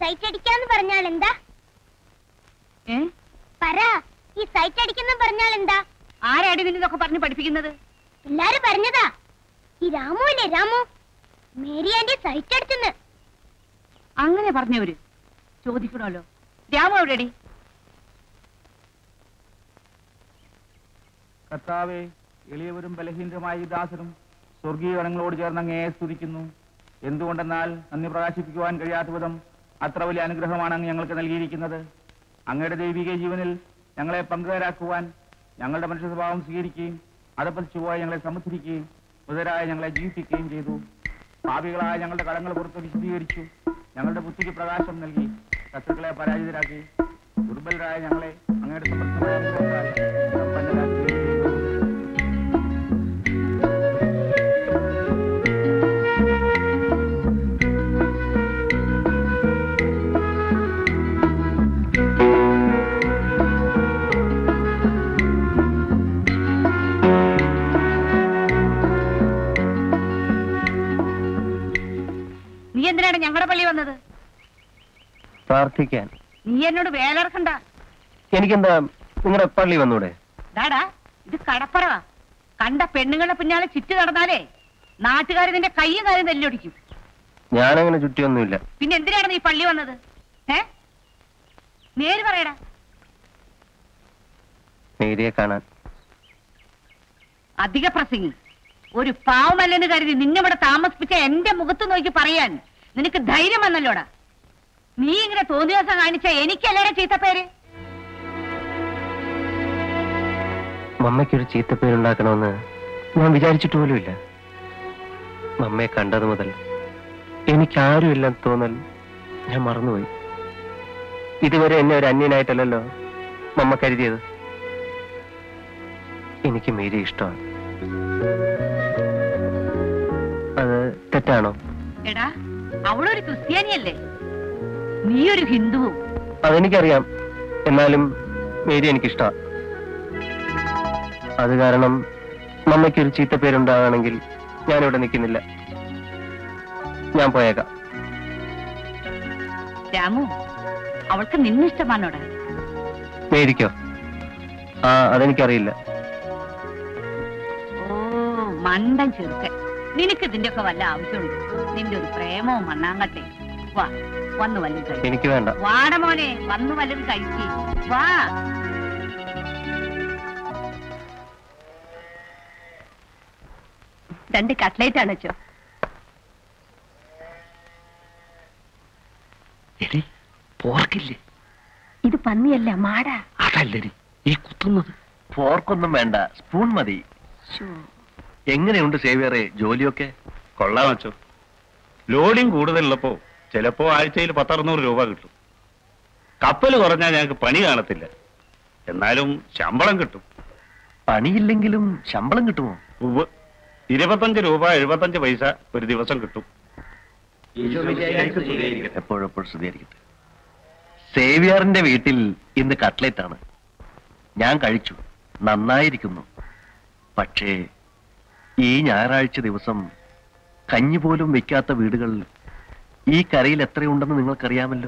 Site അടിക്കാന്ന് പറഞ്ഞാൽ എന്താ? പറ, ഈ സൈറ്റ് അടിക്കുന്ന പറഞ്ഞാൽ എന്താ? ആരാടി നിന്നൊക്കെ പറഞ്ഞു പഠിപ്പിക്കുന്നത്? എല്ലാരും പറഞ്ഞതാ. ഈ രാമു അല്ലേ, രാമു, മേരി ആന്റി സൈറ്റ് അടിച്ചെന്ന്. അങ്ങനെ പറഞ്ഞവര് ചോദിക്കണമല്ലോ. രാമു എവിടെടി? കർത്താവേ, എളിയവരും ബലഹീനരുമായ ഈ ദാസനും സ്വർഗീയ ഗണങ്ങളോട് ചേർന്ന് അങ്ങയെ സ്തുതിക്കുന്നു. എന്തുകൊണ്ടെന്നാൽ നന്ദി പ്രകാശിപ്പിക്കുവാൻ കഴിയാത്ത വിധം അത്ര വലിയ അനുഗ്രഹമാണ് അങ്ങ് ഞങ്ങൾക്ക് നൽകിയിരിക്കുന്നത്. അങ്ങയുടെ ദൈവിക ജീവനിൽ ഞങ്ങളെ പങ്കുകാരാക്കുവാൻ ഞങ്ങളുടെ മനുഷ്യ സ്വഭാവം സ്വീകരിക്കുകയും അതപ്പതിച്ചു പോയി ഞങ്ങളെ സമുദ്ധരിക്കുകയും മൃതരായ ഞങ്ങളെ ജീവിപ്പിക്കുകയും ചെയ്തു. പാപികളായ ഞങ്ങളുടെ കടങ്ങൾ പുറത്ത് വിശദീകരിച്ചു. ഞങ്ങളുടെ ബുദ്ധിക്ക് പ്രകാശം നൽകി ശത്രുക്കളെ പരാജിതരാക്കി. ദുർബലരായ ഞങ്ങളെ അങ്ങയുടെ സമർത്ഥമായ അനുഗ്രഹത്താൽ സമ്പന്നരാക്കുകയും ചെയ്തു. നീ എന്തിനാണ് ഞങ്ങളുടെ പള്ളി വന്നത്? പ്രാർത്ഥിക്കാൻ. നീ എന്നോട് വേലർക്കണ്ട. എനിക്കെന്താ നിങ്ങളുടെ പള്ളി വന്നൂടെ? ഡാടാ, ഇത് കടപ്പറവാ. കണ്ട പെണ്ണുങ്ങളുടെ പിന്നാലെ ചുറ്റി നടന്നാലേ നാട്ടുകാർ നിന്റെ കയ്യും കാര്യം തല്ലൊടിക്കും. ഞാനങ്ങനെ ചുറ്റിയൊന്നുമില്ല. പിന്നെ എന്തിനാണ് നീ പള്ളി വന്നത്? നേര് പറയടാ. മേരിയെ കാണാൻ. അധിക പ്രസംഗി. ഒരു പാവമല്ലെന്ന് കരുതി നിന്നിവിടെ താമസിപ്പിച്ച എന്റെ മുഖത്ത് നോക്കി പറയാൻ നിനക്ക് ധൈര്യം വന്നല്ലോടാ. നീ ഇങ്ങനെ തോന്നിയ ദിവസം കാണിച്ച എനിക്കല്ലേടെ ചീത്തപ്പേര്. മമ്മയ്ക്കൊരു ചീത്തപ്പേരുണ്ടാക്കണമെന്ന് ഞാൻ വിചാരിച്ചിട്ട് പോലുമില്ല. മമ്മയെ കണ്ടത് മുതൽ എനിക്കാരുമില്ലെന്ന് തോന്നൽ ഞാൻ മറന്നുപോയി. ഇതുവരെ എന്നെ ഒരു അന്യനായിട്ടല്ലല്ലോ മമ്മ കരുതിയത്. എനിക്ക് മേരി ഇഷ്ടമാണ്. അത് തെറ്റാണോ? എടാ, അവളൊരു ക്രിസ്ത്യാനിയല്ലേ, നീ ഒരു ഹിന്ദുവും. അതെനിക്കറിയാം. എന്നാലും മേരി എനിക്കിഷ്ടമാണ്. അത് കാരണം മമ്മയ്ക്കൊരു ചീത്തപ്പേരുണ്ടാകണമെങ്കിൽ ഞാനിവിടെ നിൽക്കുന്നില്ല. ഞാൻ പോയേക്കാം. രാമു, അവൾക്ക് നിന്നിഷ്ടമാണോടാ? മേരിക്കോ? അതെനിക്കറിയില്ല. ഓ, മണ്ടൻ ചെറുക്കൻ. നിനക്ക് ഇതിന്റെ ഒക്കെ വല്ല ആവശ്യമുണ്ട്? നിന്റെ ഒരു പ്രേമവും മണ്ണാങ്കട്ടെ. വാ, വന്ന് വല്ലതും കഴിക്കും. എനിക്ക് വേണ്ട. വാട മോനെ, വന്ന് വല്ലതും കഴിക്കേ. വാ. രണ്ട് കട്ട്ലേറ്റ് ആണ് വെച്ചോ. പോർക്കില്ലേ? ഇത് പന്നിയല്ല, മാടാ. അതല്ലടി ഈ കുത്തുന്നത്. പോർക്കൊന്നും വേണ്ട, സ്പൂൺ മതി. എങ്ങനെയുണ്ട് സേവിയറെ ജോലിയൊക്കെ? കൊള്ളാൻ വെച്ചോ. ലോഡിങ് കൂടുതലുള്ളപ്പോ ചിലപ്പോ ആഴ്ചയിൽ 10-600 രൂപ കിട്ടും. കപ്പൽ കുറഞ്ഞാൽ ഞങ്ങൾക്ക് പണി കാണത്തില്ല. എന്നാലും ശമ്പളം കിട്ടും. പണിയില്ലെങ്കിലും ശമ്പളം കിട്ടുമോ? 25 രൂപ 75 പൈസ ഒരു ദിവസം കിട്ടും. എപ്പോഴെപ്പോഴും സ്തുതിയായിരിക്കട്ടെ. സേവിയറിന്റെ വീട്ടിൽ ഇന്ന് കട്ട്ലേറ്റ് ആണ്. ഞാൻ കഴിച്ചു, നന്നായിരിക്കുന്നു. പക്ഷേ ഈ ഞായറാഴ്ച ദിവസം കഞ്ഞി പോലും വെക്കാത്ത വീടുകൾ ഈ കരയിൽ എത്രയുണ്ടെന്ന് നിങ്ങൾക്കറിയാമല്ലോ.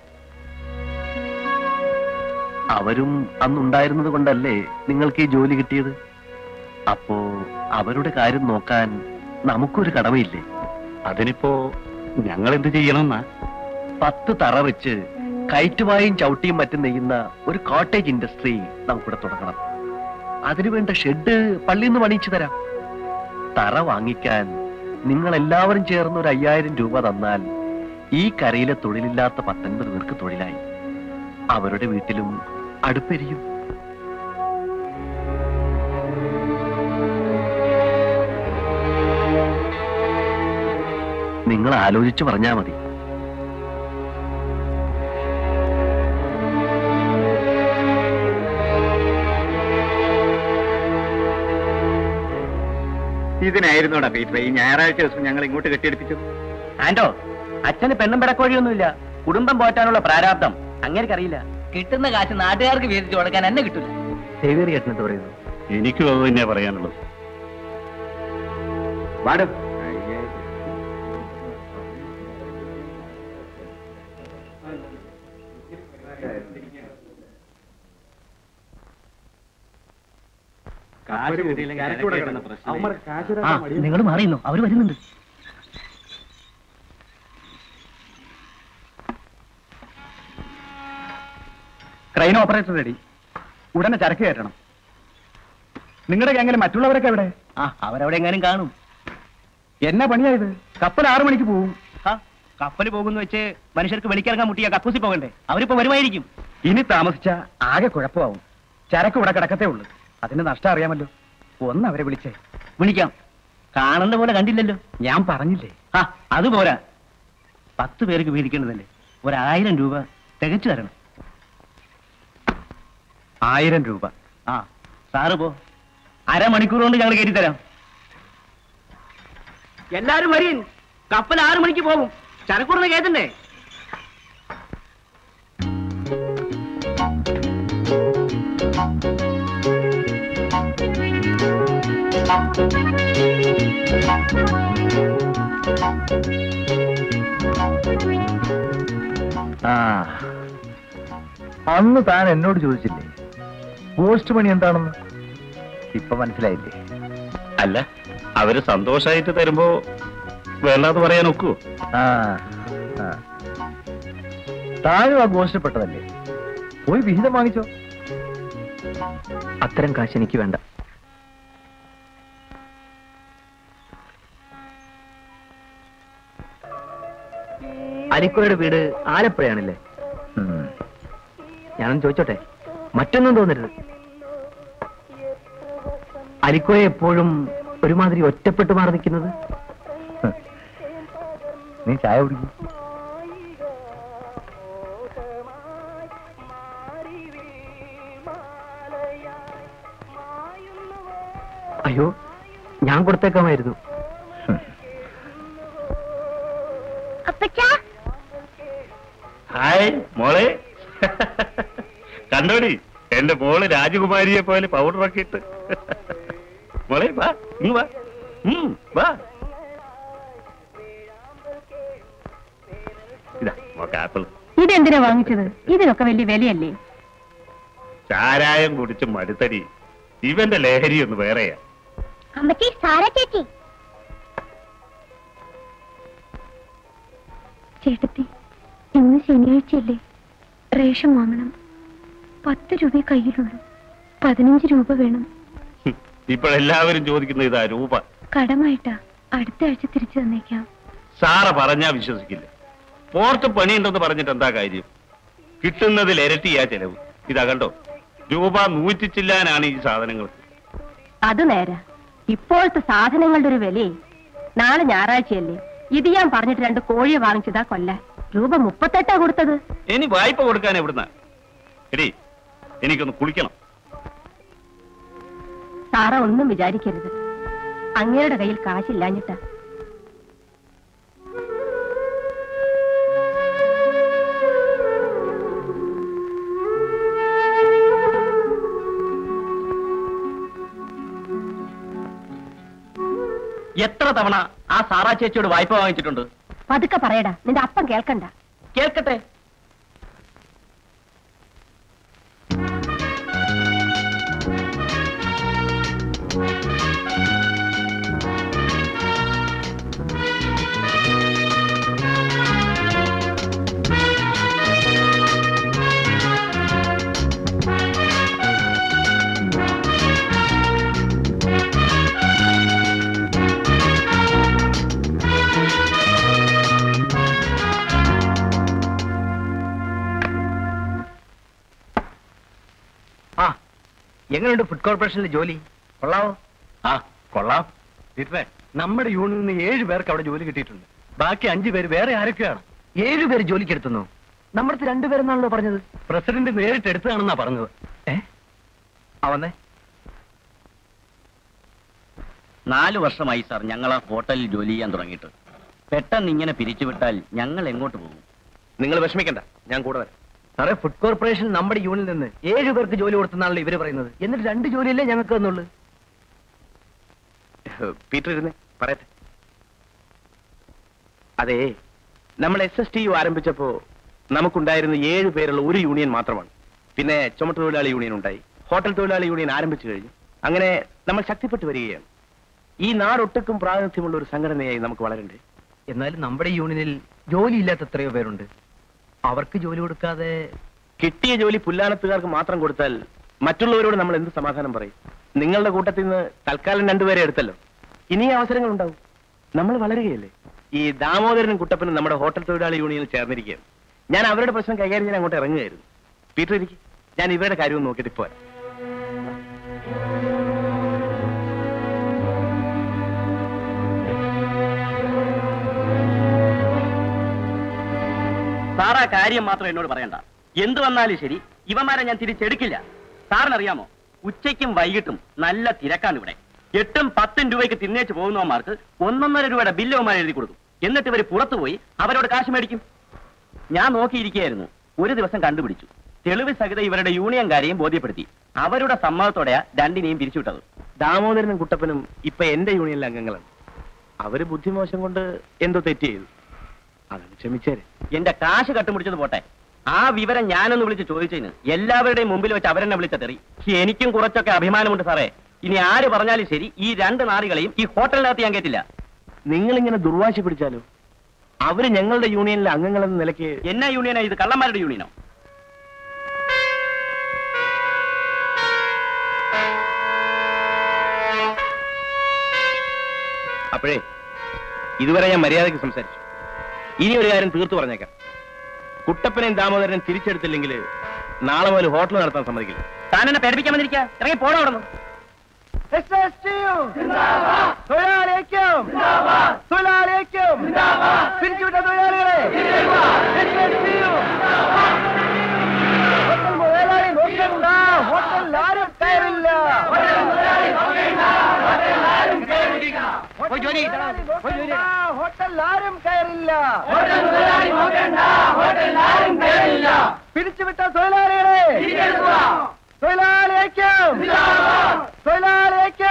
അവരും അന്നുണ്ടായിരുന്നത് കൊണ്ടല്ലേ നിങ്ങൾക്ക് ഈ ജോലി കിട്ടിയത്. അപ്പോ അവരുടെ കാര്യം നോക്കാൻ നമുക്കൊരു കടമയില്ലേ? അതിനിപ്പോ ഞങ്ങൾ എന്ത് ചെയ്യണമെന്നാ? 10 തറ വെച്ച് കയറ്റുവായും ചവിട്ടിയും മറ്റും നെയ്യുന്ന ഒരു കോട്ടേജ് ഇൻഡസ്ട്രി നമുക്കിവിടെ തുടങ്ങണം. അതിനുവേണ്ട ഷെഡ് പള്ളിയിൽ നിന്ന് പണിയിച്ചു തരാം. തറ വാങ്ങിക്കാൻ നിങ്ങൾ എല്ലാവരും ചേർന്ന് ഒരു 5000 രൂപ തന്നാൽ ഈ കരയിലെ തൊഴിലില്ലാത്ത 19 പേർക്ക് തൊഴിലായി. അവരുടെ വീട്ടിലും അടുപ്പെരിയും. നിങ്ങൾ ആലോചിച്ചു പറഞ്ഞാ മതി. ഇതിനായിരുന്നോടാ പീറ്റർ ഈ ഞായറാഴ്ച ദിവസം ഞങ്ങൾ ഇങ്ങോട്ട് കെട്ടിയെടുപ്പിച്ചു? ആന്റോ, അച്ഛന് പെണ്ണും പിടക്കോഴിയൊന്നുമില്ല. കുടുംബം പോറ്റാനുള്ള പ്രാരാബ്ദം അങ്ങനെക്കറിയില്ല. കിട്ടുന്ന കാശ് നാട്ടുകാർക്ക് വീതിച്ചു കൊടുക്കാൻ എന്നെ കിട്ടില്ല. സേവിയർ ചേട്ടനെന്ത് പറയുന്നു? എനിക്കും അത് തന്നെയാ പറയാനുള്ളത്. നിങ്ങൾ മാറിയുന്നു, അവര് വരുന്നുണ്ട്. Crane operator ready. ഉടനെ ചരക്ക് കയറ്റണം. നിങ്ങളുടെ ഗ്യാങ്ങിലെ മറ്റുള്ളവരൊക്കെ എവിടെ? അവരവിടെ എങ്ങാനും കാണും. എന്നാ പണിയായത്? കപ്പൽ 6 മണിക്ക് പോവും. കപ്പൽ പോകുന്ന വെച്ച് മനുഷ്യർക്ക് വെളിക്കിറങ്ങാൻ മുട്ടിയ കക്കൂസി പോകണ്ടേ? അവരിപ്പോ വരുമായിരിക്കും. ഇനി താമസിച്ച ആകെ കുഴപ്പമാവും. ചരക്ക് ഇവിടെ കിടക്കത്തേ ഉള്ളൂ. അതിന്റെ നഷ്ടം അറിയാമല്ലോ. ഒന്ന് അവരെ വിളിച്ചേ. വിളിക്കാം. കാണുന്ന പോലെ കണ്ടില്ലല്ലോ. ഞാൻ പറഞ്ഞില്ലേ? അത് പോരാ. 10 പേർക്ക് വീതിക്കേണ്ടതല്ലേ? 1000 രൂപ തികച്ചു തരണം. 1000 രൂപ. സാറ് പോ. അരമണിക്കൂർ കൊണ്ട് ഞങ്ങൾ കയറ്റി തരാം. എല്ലാരും വരീൻ. കപ്പൽ 6 മണിക്ക് പോകും. ചരക്കൂറിന് കയറ്റണ്ടേ? അന്ന് താൻ എന്നോട് ചോദിച്ചില്ലേ പോസ്റ്റ് പണി എന്താണെന്ന്? ഇപ്പൊ മനസ്സിലായില്ലേ? അല്ല, അവര് സന്തോഷായിട്ട് തരുമ്പോ വേണ്ടാന്ന് പറയാൻ ഒക്കുവോ? താനും ആ ഗോഷ്ടപ്പെട്ടതല്ലേ? പോയി വിഹിതം വാങ്ങിച്ചോ. അത്തരം കാശ് എനിക്ക് വേണ്ട. അലിക്കോയുടെ വീട് ആലപ്പുഴയാണല്ലേ? ഞാനൊന്ന് ചോദിച്ചോട്ടെ, മറ്റൊന്നും തോന്നരുത്. അലിക്കോയെ എപ്പോഴും ഒരുമാതിരി ഒറ്റപ്പെട്ട് മാറി നിൽക്കുന്നത്? നീ ചായ കുടിക്കും. അയ്യോ, ഞാൻ കൊടുത്തേക്കാമായിരുന്നു. ഹായ് മോളെ. കണ്ടോടി, എന്റെ മോള് രാജകുമാരിയെ പോലെ പൗഡറൊക്കെ ഇട്ട്. മോളെ വാ, ഇങ്ങ് വാ. വാ. ഇതാ മോക്ക് ആപ്പിൾ. ഇതെന്തിനാ വാങ്ങിച്ചത്? ഇതിനൊക്കെ വലിയ വിലയല്ലേ? ചാരായം കുടിച്ച് മടുത്തടി. ഇവന്റെ ലഹരി ഒന്ന് വേറെയാ. അമ്മച്ചി, സാര ചേച്ചി. ചേട്ടത്തി, ഇന്ന് ശനിയാഴ്ചയല്ലേ? റേഷൻ വാങ്ങണം. 10 രൂപ കയ്യിലുള്ളൂ. 15 രൂപ വേണം. ഇപ്പോഴെല്ലാവരും ചോദിക്കുന്ന ഇതാ രൂപ. കടമായിട്ടാ. അടുത്ത ആഴ്ച തിരിച്ചു തന്നേക്കാം. സാറ പറഞ്ഞാ വിശ്വസിക്കില്ല. പോർട്ട് പണിയുണ്ടെന്ന് പറഞ്ഞിട്ട് എന്താ കാര്യം? കിട്ടുന്നതിൽ ഇരട്ടിയാ ചെലവ്. ഇതാ കണ്ടോ, രൂപ 100 ചില്ലാനാണ് ഈ സാധനങ്ങൾക്ക്. അത് നേരാ. ഇപ്പോഴത്തെ സാധനങ്ങളുടെ ഒരു വിലയെ. നാളെ ഞായറാഴ്ചയല്ലേ? ഇത് ഞാൻ പറഞ്ഞിട്ട് 2 കോഴിയെ വാങ്ങിച്ചതാ കൊല്ലാൻ. രൂപ 38 കൊടുത്തത്. ഇനി വായ്പ കൊടുക്കാൻ എവിടുന്ന? എടി, എനിക്കൊന്ന് കുളിക്കണം. സാറ ഒന്നും വിചാരിക്കരുത്. അങ്ങയുടെ കയ്യിൽ കാശില്ലാഞ്ഞിട്ടാ. എത്ര തവണ ആ സാറാ ചേച്ചിയോട് വായ്പ വാങ്ങിച്ചിട്ടുണ്ട്? പതുക്കെ പറയടാ, നിന്റെ അപ്പം കേൾക്കണ്ട. കേൾക്കട്ടെ. എങ്ങനെയുണ്ട് ഫുഡ് കോർപ്പറേഷനിലെ ജോലി? കൊള്ളാവോ? കൊള്ളാം. നമ്മുടെ യൂണിയനിൽ നിന്ന് 7 പേർക്ക് അവിടെ ജോലി കിട്ടിയിട്ടുണ്ട്. ബാക്കി 5 പേര് വേറെ ആരൊക്കെയാണ്? 7 പേര് ജോലിക്ക് എടുത്തുന്നു. നമ്മുടെ 2 പേരെന്നാണല്ലോ പറഞ്ഞത്. പ്രസിഡന്റ് നേരിട്ട് എടുത്തതാണെന്നാ പറഞ്ഞത്. അവന്നെ 4 വർഷമായി സാർ ഞങ്ങൾ ആ ഹോട്ടലിൽ ജോലി ചെയ്യാൻ തുടങ്ങിയിട്ട്. പെട്ടെന്ന് ഇങ്ങനെ പിരിച്ചുവിട്ടാൽ ഞങ്ങൾ എങ്ങോട്ട് പോകും? നിങ്ങൾ വിഷമിക്കണ്ട, ഞാൻ കൂടെ വരാം. സാറേ, ഫുഡ് കോർപ്പറേഷൻ നമ്മുടെ യൂണിയനിൽ നിന്ന് 7 പേർക്ക് ജോലി കൊടുത്തെന്നാണല്ലോ ഇവര് പറയുന്നത്. എന്നിട്ട് 2 ജോലിയല്ലേ ഞങ്ങൾക്ക് തന്നുള്ളൂ. പീറ്റർ ഇരുന്നേ, പറയട്ടെ. അതെ, നമ്മൾ SSTU ആരംഭിച്ചപ്പോ നമുക്കുണ്ടായിരുന്ന 7 പേരുള്ള ഒരു യൂണിയൻ മാത്രമാണ്. പിന്നെ ചുമട്ടുതൊഴിലാളി യൂണിയൻ ഉണ്ടായി, ഹോട്ടൽ തൊഴിലാളി യൂണിയൻ ആരംഭിച്ചു കഴിഞ്ഞു. അങ്ങനെ നമ്മൾ ശക്തിപ്പെട്ടു വരികയാണ്. ഈ നാടൊട്ടുക്കും പ്രാതിനിധ്യമുള്ള ഒരു സംഘടനയായി നമുക്ക് വളരണ്ടേ? എന്നാലും നമ്മുടെ യൂണിയനിൽ ജോലിയില്ലാത്ത എത്രയോ പേരുണ്ട്. അവർക്ക് ജോലി കൊടുക്കാതെ കിട്ടിയ ജോലി പുല്ലാനത്തുകാർക്ക് മാത്രം കൊടുത്താൽ മറ്റുള്ളവരോട് നമ്മൾ എന്ത് സമാധാനം പറയും? നിങ്ങളുടെ കൂട്ടത്തിൽ നിന്ന് തൽക്കാലം രണ്ടുപേരെ എടുത്തല്ലോ, ഇനി അവസരങ്ങൾ ഉണ്ടാവും. നമ്മൾ വളരുകയല്ലേ? ഈ ദാമോദരനും കുട്ടപ്പനും നമ്മുടെ ഹോട്ടൽ തൊഴിലാളി യൂണിയനിൽ ചേർന്നിരിക്കുകയാണ്. ഞാൻ അവരുടെ പ്രശ്നം കൈകാര്യം ചെയ്യാൻ അങ്ങോട്ട് ഇറങ്ങുകയായിരുന്നു. പീറ്റർ ഇരിക്കും, ഞാൻ ഇവരുടെ കാര്യവും നോക്കിയിട്ട് പോരാ. സാർ ആ കാര്യം മാത്രം എന്നോട് പറയണ്ട. എന്ത് വന്നാലും ശരി, ഇവന്മാരെ ഞാൻ തിരിച്ചെടുക്കില്ല. സാറിനറിയാമോ, ഉച്ചയ്ക്കും വൈകിട്ടും നല്ല തിരക്കാണ് ഇവിടെ. 8ഉം 10ഉം രൂപയ്ക്ക് തിന്നേച്ച് പോകുന്നവന്മാർക്ക് 1.5 രൂപയുടെ ബില്ല് അവന്മാർ എഴുതി കൊടുക്കും. എന്നിട്ട് ഇവർ പുറത്തുപോയി അവരോട് കാശ് മേടിക്കും. ഞാൻ നോക്കിയിരിക്കുകയായിരുന്നു. ഒരു ദിവസം കണ്ടുപിടിച്ചു. തെളിവ് സഹിതം ഇവരുടെ യൂണിയൻകാരെയും ബോധ്യപ്പെടുത്തി. അവരുടെ സമ്മതത്തോടെയാ രണ്ടിനെയും പിരിച്ചുവിട്ടത്. ദാമോദരനും കുട്ടപ്പനും ഇപ്പൊ എന്റെ യൂണിയനിലെ അംഗങ്ങളാണ്. അവര് ബുദ്ധിമോശം കൊണ്ട് എന്തോ തെറ്റ് ചെയ്തു, അതാണ് ക്ഷമിച്ചേരെ. എന്റെ കാശ് കട്ടുമുടിച്ചത് പോട്ടെ, ആ വിവരം ഞാനൊന്ന് വിളിച്ച് ചോദിച്ചതിന് എല്ലാവരുടെയും മുമ്പിൽ വെച്ച് അവരെന്നെ വിളിച്ച തെറി. എനിക്കും കുറച്ചൊക്കെ അഭിമാനമുണ്ട് സാറേ. ഇനി ആര് പറഞ്ഞാലും ശരി, ഈ 2 നാറികളെയും ഈ ഹോട്ടലിനകത്ത് ഞാൻ കേട്ടില്ല. നിങ്ങളിങ്ങനെ ദുർവാശി പിടിച്ചാലോ? അവര് ഞങ്ങളുടെ യൂണിയനിലെ അംഗങ്ങളെന്ന നിലയ്ക്ക്. എന്നാ യൂണിയനാ ഇത്? കള്ളന്മാരുടെ യൂണിയനോ? അപ്പോഴേ ഇതുവരെ ഞാൻ മര്യാദയ്ക്ക് സംസാരിച്ചു. ഇനി ഒരു കാര്യം തീർത്തു പറഞ്ഞേക്കാം. കുട്ടപ്പനെയും ദാമോദരനും തിരിച്ചെടുത്തില്ലെങ്കിൽ നാളെ മുതൽ ഹോട്ടൽ നടത്താൻ സമ്മതിക്കില്ല. താൻ എന്നെ പേടിപ്പിക്കാൻ വന്നിരിക്കുക. ഇറങ്ങി പോണോ അവിടെ നിന്ന്? പിരിച്ചുവിട്ട തൊഴിലാളികളെ ഹോട്ടലിൽ ആരും കയറില്ല. ഹോട്ടലിൽ ആരും കയറില്ല. പിരിച്ചുവിട്ട തൊഴിലാളികളെ തൊഴിലാളിയേക്കും തൊഴിലാളിയേക്കും